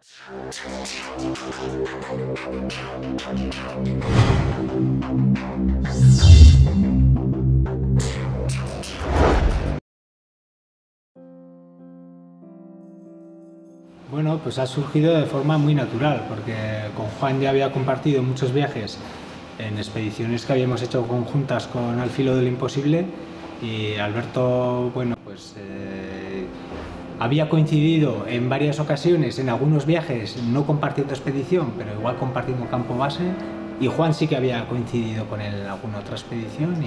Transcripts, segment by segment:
Bueno, pues ha surgido de forma muy natural, porque con Juan ya había compartido muchos viajes en expediciones que habíamos hecho conjuntas con Al Filo del Imposible, y Alberto, bueno, pues había coincidido en varias ocasiones en algunos viajes, no compartiendo expedición, pero igual compartiendo campo base, y Juan sí que había coincidido con él en alguna otra expedición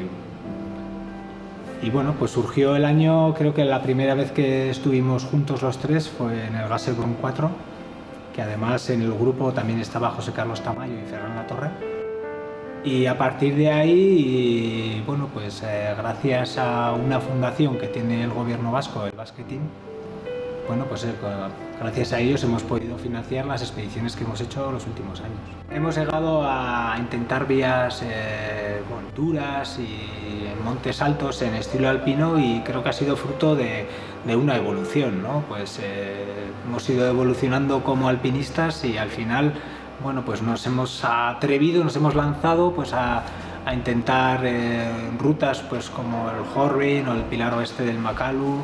y bueno, pues surgió el año, creo que la primera vez que estuvimos juntos los tres fue en el Gasselbrunn 4, que además en el grupo también estaba José Carlos Tamayo y Ferran Latorre. Y a partir de ahí, bueno, pues gracias a una fundación que tiene el gobierno vasco, el Basque Team, bueno, pues gracias a ellos hemos podido financiar las expediciones que hemos hecho los últimos años. Hemos llegado a intentar vías duras y en montes altos en estilo alpino, y creo que ha sido fruto de una evolución, ¿no? Pues hemos ido evolucionando como alpinistas y al final, bueno, pues nos hemos atrevido, nos hemos lanzado pues a intentar rutas pues como el Horbin o el Pilar Oeste del Makalu,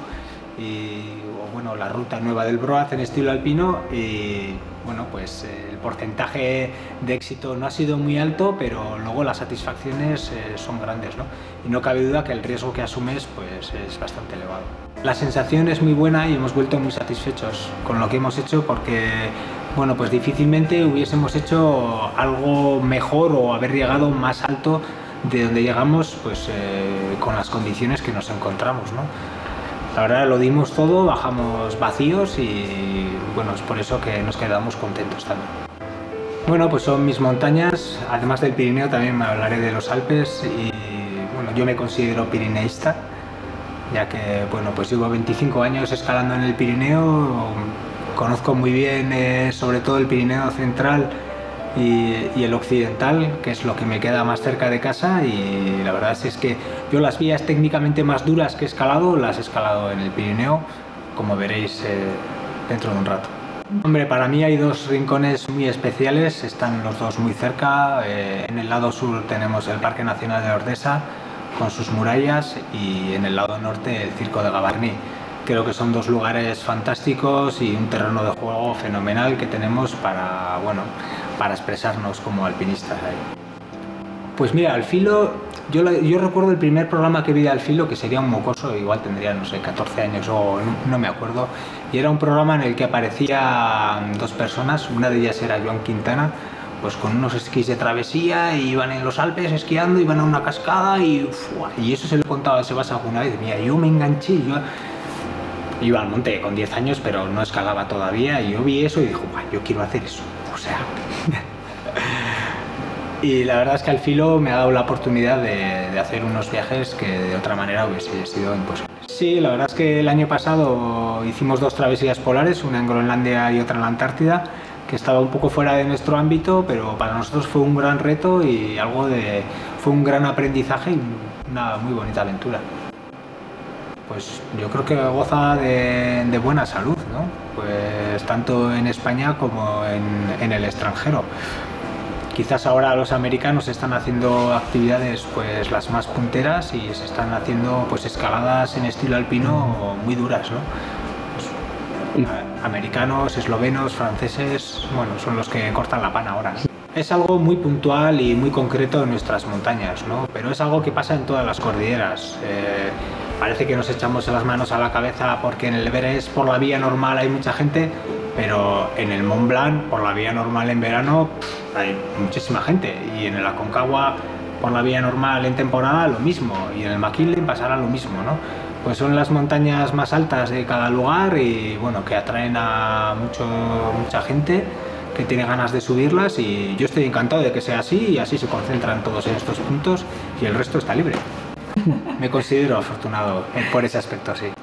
o bueno, la ruta nueva del Broad en estilo alpino, y bueno, pues el porcentaje de éxito no ha sido muy alto, pero luego las satisfacciones son grandes, ¿no? Y no cabe duda que el riesgo que asumes pues es bastante elevado. La sensación es muy buena y hemos vuelto muy satisfechos con lo que hemos hecho, porque bueno, pues difícilmente hubiésemos hecho algo mejor o haber llegado más alto de donde llegamos, pues con las condiciones que nos encontramos, ¿no? La verdad lo dimos todo, bajamos vacíos y bueno, es por eso que nos quedamos contentos también. Bueno, pues son mis montañas, además del Pirineo también me hablaré de los Alpes, y bueno, yo me considero pirineísta, ya que bueno, pues llevo 25 años escalando en el Pirineo, conozco muy bien sobre todo el Pirineo central y el occidental, que es lo que me queda más cerca de casa, y la verdad es que yo las vías técnicamente más duras que he escalado las he escalado en el Pirineo, como veréis dentro de un rato. Hombre, para mí hay dos rincones muy especiales, están los dos muy cerca. En el lado sur tenemos el Parque Nacional de Ordesa con sus murallas, y en el lado norte el Circo de Gavarnie. Creo que son dos lugares fantásticos y un terreno de juego fenomenal que tenemos para, bueno, para expresarnos como alpinistas ahí. Pues mira, Al Filo, yo recuerdo el primer programa que vi de Al Filo, que sería un mocoso, igual tendría, no sé, 14 años o no me acuerdo, y era un programa en el que aparecían dos personas, una de ellas era Joan Quintana, pues con unos esquís de travesía, y iban en los Alpes esquiando, iban a una cascada y eso se lo he contado a Sebas alguna vez. Mira, yo me enganché, yo iba al monte con 10 años, pero no escalaba todavía, y yo vi eso y dije, yo quiero hacer eso, o sea... Y la verdad es que Al Filo me ha dado la oportunidad de hacer unos viajes que de otra manera hubiese sido imposible. Sí, la verdad es que el año pasado hicimos dos travesías polares, una en Groenlandia y otra en la Antártida, que estaba un poco fuera de nuestro ámbito, pero para nosotros fue un gran reto y fue un gran aprendizaje y una muy bonita aventura. Pues yo creo que goza de buena salud, ¿no? Pues tanto en España como en el extranjero. Quizás ahora los americanos están haciendo actividades pues las más punteras, y se están haciendo pues escaladas en estilo alpino muy duras, ¿no? Pues, americanos, eslovenos, franceses, bueno, son los que cortan la pana ahora. Es algo muy puntual y muy concreto en nuestras montañas, ¿no? Pero es algo que pasa en todas las cordilleras. Parece que nos echamos las manos a la cabeza porque en el Everest por la vía normal hay mucha gente, pero en el Mont Blanc por la vía normal en verano hay muchísima gente, y en el Aconcagua por la vía normal en temporada lo mismo, y en el McKinley pasará lo mismo, ¿no? Pues son las montañas más altas de cada lugar y bueno, que atraen a mucha gente que tiene ganas de subirlas, y yo estoy encantado de que sea así, y así se concentran todos en estos puntos y el resto está libre. Me considero afortunado por ese aspecto, sí.